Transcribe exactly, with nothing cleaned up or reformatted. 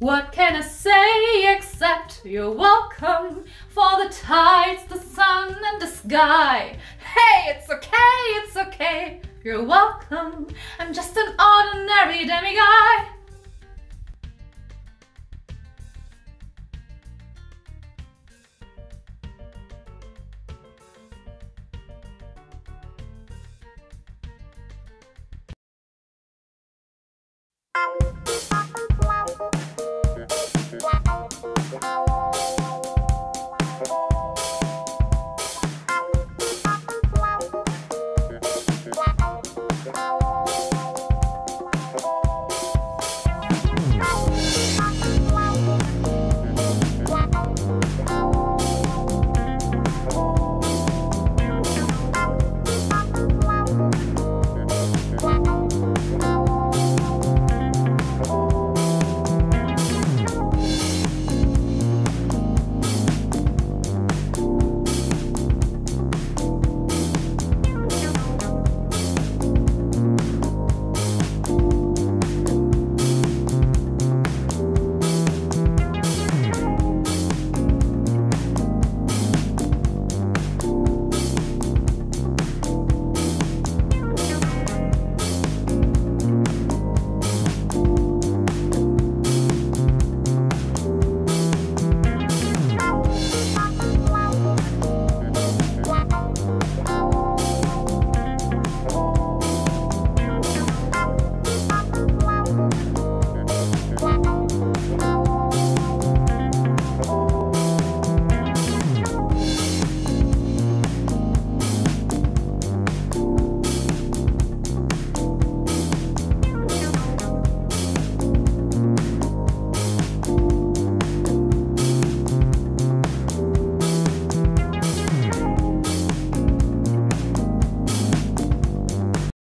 What can I say except you're welcome for the tides, the sun, and the sky? Hey, it's okay, it's okay, you're welcome. I'm just an ordinary demiguy. Wow.